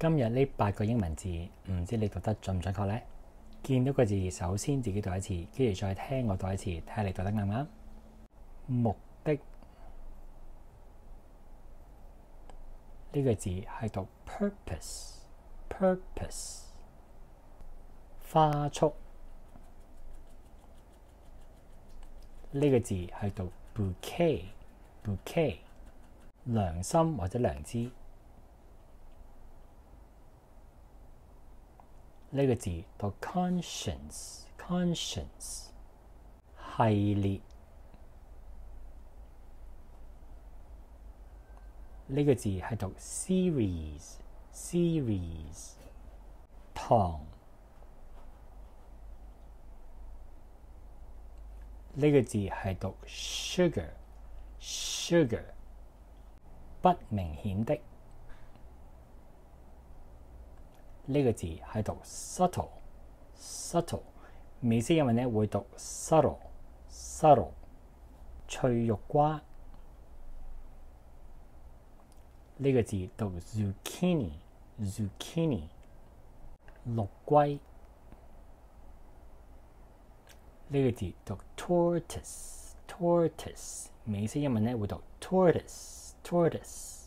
今日呢8個英文字，唔知你讀得準唔準確呢？見到個字，首先自己讀一次，跟住再聽我讀一次，睇下你讀得啱唔啱。目的呢個字係讀 purpose。花束呢個字係讀 bouquet。良心或者良知呢個字讀 conscience。系列呢個字係讀 series。糖呢個字係讀 sugar。不明顯的呢個字係讀 subtle。美式英文會讀 subtle。脆肉瓜呢個字讀 zucchini。陸龜呢個字讀 tortoise。美式英文會讀 tortoise。